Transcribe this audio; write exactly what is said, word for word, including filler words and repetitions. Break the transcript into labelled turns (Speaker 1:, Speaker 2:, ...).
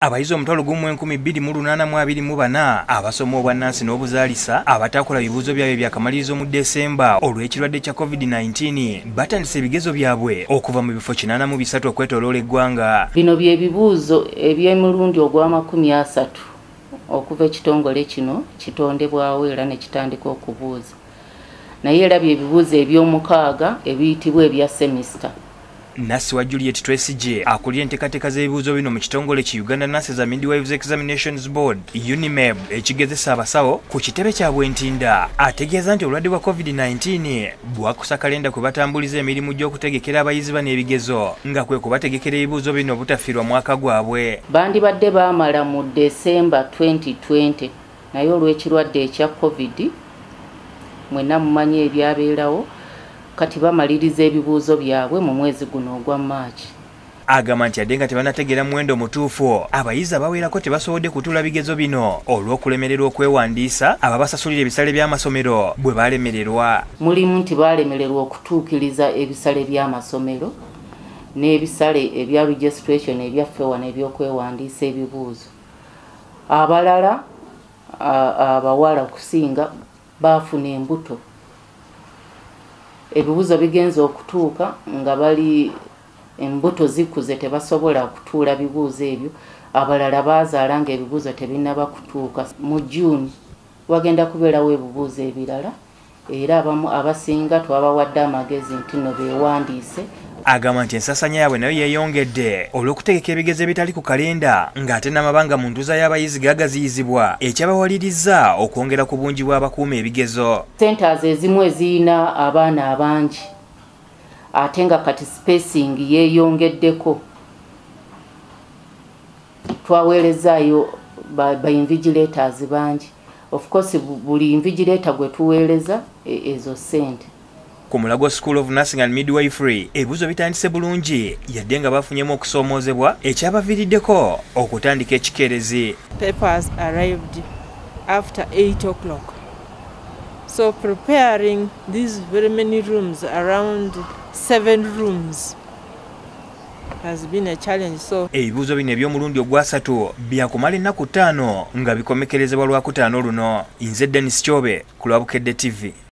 Speaker 1: Abayizi omutwalo gumu enkumi bbiri mu lunaana mu abiri mu bana abasoma obwannansi n'obuzaalisa abatakola bibuuzo byabwe byakamalirizo mu Desemba olw'ekirwadde kya COVID nineteen batandise ebigezo byabwe okuva mu bifo kinaana mu bisatu okwetooloola eggwanga.
Speaker 2: Bino bye bibuuzo eby'emulundi ogw'amakumi asatu okuva ekitongole kino kitondebwawo era ne kitandika okubuuza. Naye era bye bibuuzo eby'omukaaga ebiyitibwa ebya semester.
Speaker 1: Nasi wa Juliet Tracy akulira enteekateeka z'ebibuuzo bino mu kitongole ki Uganda Nurses and Midwives Examinations Board UNIMEB ekigezesa abasawo ku kitebe kyabwe ntinda ategeeza nti obulwadde bwa COVID nineteen bwakusa kalenda kwe batambuliza emirimu gy'okutegekera abayizi bano ebigezo nga kwe kubategekera ebibuuzo bino obutafiirwa mwaka gwabwe.
Speaker 2: Bandibadde baamala mu December twenty twenty naye olw'ekirwadde ekya COVID mwenna mumanyi ebyabeerawo kati bamaliriza ebibuuzo byabwe mu mwezi guno ogwa March.
Speaker 1: Agamba nti yadde nga tebanategeera muwendo mutuufu abayizi abawerako tebasobodde kutuula bigezo bino olw'okulemererwa okwewandiisa ababasasulira ebisale by'amasomero bwe balemererwa.
Speaker 2: Mulimu nti balemererwa okutuukiriza ebisale by'amasomero n'ebisale ebya registration ebyaffe wano eby'okwewandiisa ebibuuzo. Abalala abawala okusinga baafuna embuto. Ebibuuzo bigenza okutuuka nga bali embuto zikuze tebasobola kutuula bibuuzo ebyo. Abalala bazaala nga ebibuuzo tebinnaba kutuuka. Mu June wagenda kubeerawo ebibuuzo ebirala era abamu abasinga twabawadde amagezi nti no beewandiise.
Speaker 1: Agamba nti ensasanya yaabwe nayo yeeyongedde olw'okutegeka ebigezo ebitali ku kalenda ng'ate n'amabanga mu ntuuza y'abayizi gaagaziyizibwa ekyabawaliriza okwongera ku bungi bw'abakuuma ebigezo.
Speaker 2: Centers ezimu ezirina abaana abangi ate nga kati spacing yeeyongeddeko. Twaweerezaayo ba, ba invigilators bangi. Of course buli invigilator gwe tuweereza ezo ssente.
Speaker 1: Ku Mulago School of Nursing and Midwifery ebibuuzo bitandise bulungi yadde nga bafunyemu okusoomoozebwa ekyabaviiriddeko okutandika ekikeerezi.
Speaker 3: Papers arrived after eight o'clock. So preparing these very many rooms, around seven rooms, has been a challenge. So
Speaker 1: ebibuuzo bino eby'omulundi ogwasatu byakumala ennaku ttaano nga bikomekerezebwa lwakutaano luno. Nze Dennis Kyobe ku Lwabukedde T V.